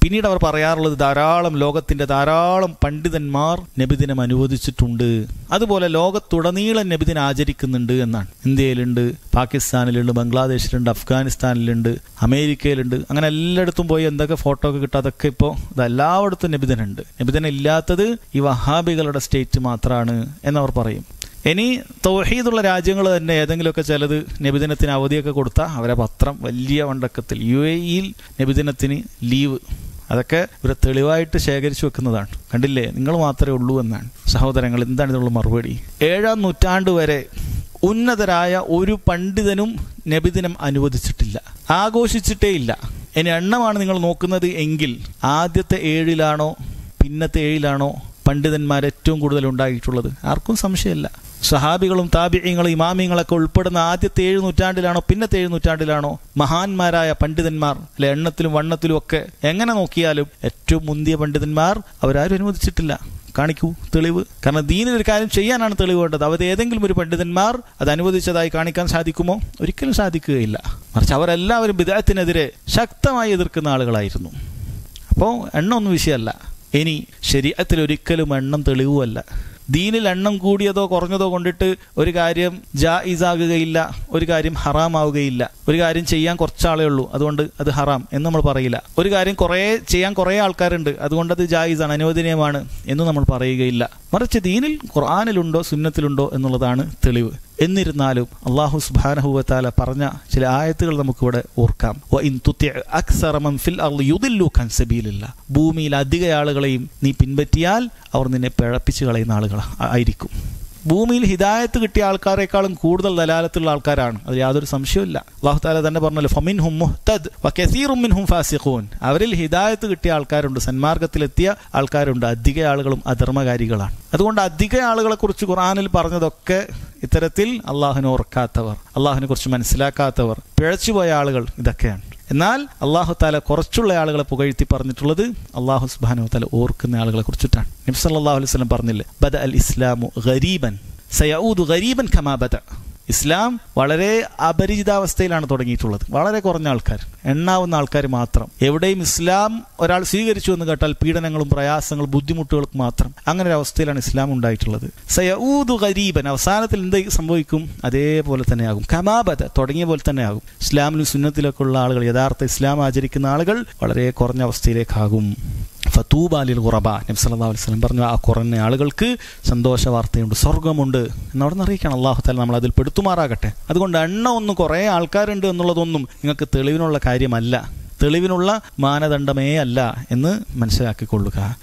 പിന്നീട് അവർ പറയാറുള്ളത് ലോകത്തിന്റെ ധാരാളം പണ്ഡിതന്മാർ നബിദിനം അനുവദിച്ചിട്ടുണ്ട്. അതുപോലെ ലോകത്തുടനീളം നബിദിനം ആചരിക്കുന്നുണ്ട് എന്നാണ്. ഇന്ത്യയിലുണ്ട്, പാകിസ്ഥാനിലുണ്ട്, ബംഗ്ലാദേശിലുണ്ട്, അഫ്ഗാനിസ്ഥാനിലുണ്ട്, അമേരിക്കയിലുണ്ട്. അങ്ങനെ എല്ലായിടത്തും പോയി എന്തൊക്കെ ഫോട്ടോ ഒക്കെ കിട്ടും. അതൊക്കെ ഇപ്പോൾ എല്ലായിടത്തും നബിദിനുണ്ട്. നബിദിനം ഇല്ലാത്തത് ഈ വഹാബികളുടെ സ്റ്റേറ്റ് മാത്രമാണ് എന്നവർ പറയും. ഇനി തൗഹീദുള്ള രാജ്യങ്ങൾ തന്നെ ഏതെങ്കിലുമൊക്കെ ചിലത് നബിദിനത്തിന് അവധിയൊക്കെ കൊടുത്താൽ അവരെ പത്രം വലിയ വണ്ടക്കത്തിൽ UAE നബിദിനത്തിന് ലീവ്, അതൊക്കെ ഒരു തെളിവായിട്ട് ശേഖരിച്ചു വെക്കുന്നതാണ്. കണ്ടില്ലേ, നിങ്ങൾ മാത്രമേ ഉള്ളൂ എന്നാണ്. സഹോദരങ്ങൾ, എന്താണ് ഇതിനുള്ള മറുപടി? 7-ാം നൂറ്റാണ്ട് വരെ ഉന്നതരായ ഒരു പണ്ഡിതനും നബിദിനം അനുവദിച്ചിട്ടില്ല, ആഘോഷിച്ചിട്ടേ ഇല്ല. ഇനി എണ്ണമാണ് നിങ്ങൾ നോക്കുന്നത് എങ്കിൽ ആദ്യത്തെ 7-ലാണോ പിന്നത്തെ 7-ലാണോ പണ്ഡിതന്മാർ ഏറ്റവും കൂടുതൽ ഉണ്ടായിട്ടുള്ളത്? ആർക്കും സംശയമില്ല. സഹാബികളും താബിഈങ്ങളും ഇമാമിങ്ങളൊക്കെ ഉൾപ്പെടുന്ന ആദ്യത്തെ 7 നൂറ്റാണ്ടിലാണോ പിന്നത്തെ 7 നൂറ്റാണ്ടിലാണോ മഹാന്മാരായ പണ്ഡിതന്മാർ? അല്ലെ, എണ്ണത്തിലും വണ്ണത്തിലും ഒക്കെ എങ്ങനെ നോക്കിയാലും ഏറ്റവും മുന്തിയ പണ്ഡിതന്മാർ അവരാരും അനുവദിച്ചിട്ടില്ല. കാണിക്കൂ തെളിവ്. കാരണം ദീനിൽ ഒരു കാര്യം ചെയ്യാനാണ് തെളിവ് വേണ്ടത്. അവർ ഏതെങ്കിലും ഒരു പണ്ഡിതന്മാർ അത് അനുവദിച്ചതായി കാണിക്കാൻ സാധിക്കുമോ? ഒരിക്കലും സാധിക്കുകയില്ല. മറിച്ച് അവരെല്ലാവരും ബിദ്അത്തിനെതിരെ ശക്തമായി എതിർക്കുന്ന ആളുകളായിരുന്നു. അപ്പോൾ എണ്ണം ഒന്നും വിഷയമല്ല. ഇനി ശരീഅത്തിൽ ഒരിക്കലും എണ്ണം തെളിവുമല്ല. ദീനിൽ എണ്ണം കൂടിയതോ കുറഞ്ഞതോ കൊണ്ടിട്ട് ഒരു കാര്യം ജായിസാകുകയില്ല, ഒരു കാര്യം ഹറാമാവുകയില്ല. ഒരു കാര്യം ചെയ്യാൻ കുറച്ചാളേ ഉള്ളൂ, അതുകൊണ്ട് അത് ഹറാം എന്ന് നമ്മൾ പറയില്ല. ഒരു കാര്യം ചെയ്യാൻ കുറേ ആൾക്കാരുണ്ട്, അതുകൊണ്ട് അത് ജായിസാണ്, അനുവദനീയമാണ് എന്ന് നമ്മൾ പറയുകയില്ല. മറിച്ച് ദീനിൽ ഖുർആനിലുണ്ടോ സുന്നത്തിലുണ്ടോ എന്നുള്ളതാണ് തെളിവ്. എന്നിരുന്നാലും അല്ലാഹു സുബ്ഹാനഹു വ തആല പറഞ്ഞ ചില ആയത്തുകൾ നമുക്കിവിടെ ഓർക്കാം. വഇൻ തുതി അക്സറ മൻ ഫിൽ അർളി യുദില്ലുക അൻ സബീലില്ലാഹ്. ഭൂമിയിൽ അധിക ആളുകളെയും നീ പിൻപറ്റിയാൽ അവർ നിന്നെ പിഴപ്പിച്ച് കളയുന്ന ആളുകൾ ആയിരിക്കും. ഭൂമിയിൽ ഹിദായത്ത് കിട്ടിയ ആൾക്കാരെക്കാളും കൂടുതൽ ദലാലത്തുള്ള ആൾക്കാരാണ്, അതിൽ യാതൊരു സംശയവുമില്ല. അല്ലാഹു തആല തന്നെ പറഞ്ഞല്ലോ, ഫമിൻഹും മുഹ്തദ് വകസീറും മിൻഹും ഫാസിഖൂൻ. അവരിൽ ഹിദായത്ത് കിട്ടിയ ആൾക്കാരുണ്ട്, സന്മാർഗത്തിലെത്തിയ ആൾക്കാരുണ്ട്, അധിക ആളുകളും അധർമ്മകാരികളാണ്. അതുകൊണ്ട് അധിക ആളുകളെ കുറിച്ച് ഖുർആനിൽ പറഞ്ഞതൊക്കെ ഇത്തരത്തിൽ അള്ളാഹുവിനെ ഓർക്കാത്തവർ, അള്ളാഹുവിനെ കുറിച്ച് മനസ്സിലാക്കാത്തവർ, പിഴച്ചുപോയ ആളുകൾ, ഇതൊക്കെയാണ്. എന്നാൽ അല്ലാഹു തആല കുറച്ചുള്ള ആളുകളെ പുകഴ്ത്തി പറഞ്ഞിട്ടുള്ളത് അല്ലാഹു സുബ്ഹാനഹു വ തആല ഓർക്കുന്ന ആളുകളെ കുറിച്ചിട്ടാണ്. നബി സല്ലല്ലാഹു അലൈഹി വസല്ലം പറഞ്ഞില്ലേ, ബദ അൽ ഇസ്ലാമു ഗരീബൻ സയഊദു ഗരീബൻ കമാ ബദ. ഇസ്ലാം വളരെ അപരിചിതാവസ്ഥയിലാണ് തുടങ്ങിയിട്ടുള്ളത്. വളരെ കുറഞ്ഞ ആൾക്കാർ, എണ്ണാവുന്ന ആൾക്കാർ മാത്രം. എവിടെയും ഇസ്ലാം ഒരാൾ സ്വീകരിച്ചു എന്ന് കേട്ടാൽ പീഡനങ്ങളും പ്രയാസങ്ങളും ബുദ്ധിമുട്ടുകൾക്ക് മാത്രം. അങ്ങനെ ഒരു അവസ്ഥയിലാണ് ഇസ്ലാം ഉണ്ടായിട്ടുള്ളത്. സയഊദു ഗരീബൻ, അവസാനത്തിൽ എന്ത് സംഭവിക്കും? അതേപോലെ തന്നെ ആകും. കമാബദ, തുടങ്ങിയ പോലെ തന്നെ ആകും. ഇസ്ലാമിലും സുന്നത്തിലൊക്കെ ഉള്ള ആളുകൾ, യഥാർത്ഥ ഇസ്ലാം ആചരിക്കുന്ന ആളുകൾ വളരെ കുറഞ്ഞ അവസ്ഥയിലേക്കാകും. ഫതൂബാലിൽ ഖുറബ, നബി സല്ലല്ലാഹു അലൈഹി വസല്ലം പറഞ്ഞു, ആ കുറഞ്ഞ ആളുകൾക്ക് സന്തോഷ വാർത്തയുണ്ട്, സ്വർഗമുണ്ട് എന്നവിടെ നിന്ന് അറിയിക്കണം. അല്ലാഹു തആല നമ്മൾ അതിൽ പെടുത്തുമാറാകട്ടെ. അതുകൊണ്ട് എണ്ണം ഒന്നും കുറേ ആൾക്കാരുണ്ട് എന്നുള്ളതൊന്നും നിങ്ങൾക്ക് തെളിവിനുള്ള കാര്യമല്ല, തെളിവിനുള്ള മാനദണ്ഡമേ അല്ല എന്ന് മനസ്സിലാക്കിക്കൊള്ളുക.